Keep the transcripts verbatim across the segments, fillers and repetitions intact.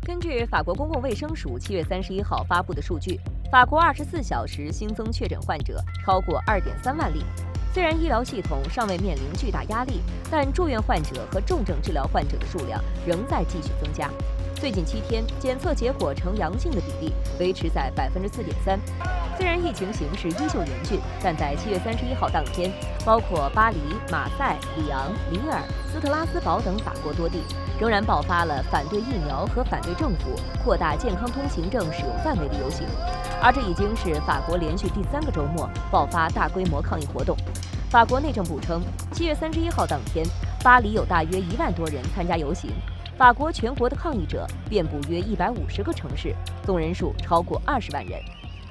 根据法国公共卫生署七月三十一号发布的数据，法国二十四小时新增确诊患者超过二点三万例。虽然医疗系统尚未面临巨大压力，但住院患者和重症治疗患者的数量仍在继续增加。最近七天，检测结果呈阳性的比例维持在百分之四点三。虽然疫情形势依旧严峻，但在七月三十一号当天，包括巴黎、马赛、里昂、里尔、斯特拉斯堡等法国多地，仍然爆发了反对疫苗和反对政府扩大健康通行证使用范围的游行，而这已经是法国连续第三个周末爆发大规模抗议活动。法国内政部称，七月三十一号当天，巴黎有大约一万多人参加游行。法国全国的抗议者遍布约一百五十个城市，总人数超过二十万人。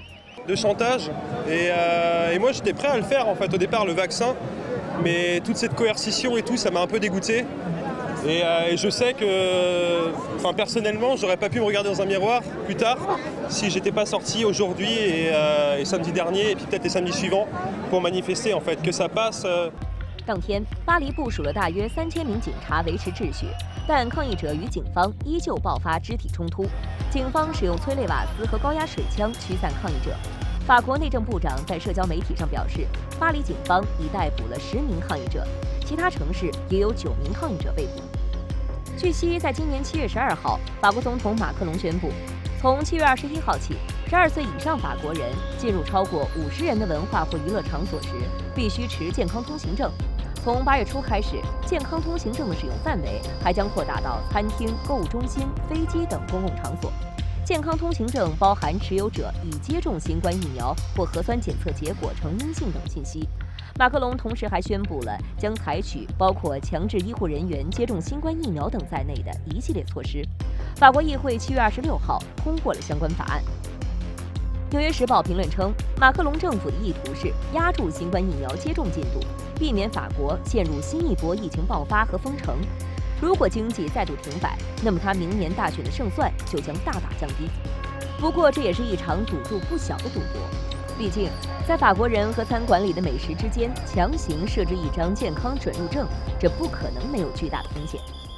De chantage et, euh, et moi j'étais prêt à le faire en fait au départ le vaccin, mais toute cette coercition et tout ça m'a un peu dégoûté et, euh, et je sais que, enfin personnellement j'aurais pas pu me regarder dans un miroir plus tard si j'étais pas sorti aujourd'hui et, euh, et samedi dernier et puis peut-être les samedis suivants pour manifester en fait que ça passe. Euh 当天，巴黎部署了大约三千名警察维持秩序，但抗议者与警方依旧爆发肢体冲突。警方使用催泪瓦斯和高压水枪驱散抗议者。法国内政部长在社交媒体上表示，巴黎警方已逮捕了十名抗议者，其他城市也有九名抗议者被捕。据悉，在今年七月十二号，法国总统马克龙宣布，从七月二十一号起，十二岁以上法国人进入超过五十人的文化或娱乐场所时，必须持健康通行证。从八月初开始，健康通行证的使用范围还将扩大到餐厅、购物中心、飞机等公共场所。健康通行证包含持有者已接种新冠疫苗或核酸检测结果呈阴性等信息。马克龙同时还宣布了将采取包括强制医护人员接种新冠疫苗等在内的一系列措施。法国议会七月二十六号通过了相关法案。《纽约时报》评论称，马克龙政府的意图是压住新冠疫苗接种进度，避免法国陷入新一波疫情爆发和封城。如果经济再度停摆，那么他明年大选的胜算就将大大降低。不过，这也是一场赌注不小的赌博。毕竟，在法国人和餐馆里的美食之间强行设置一张健康准入证，这不可能没有巨大的风险。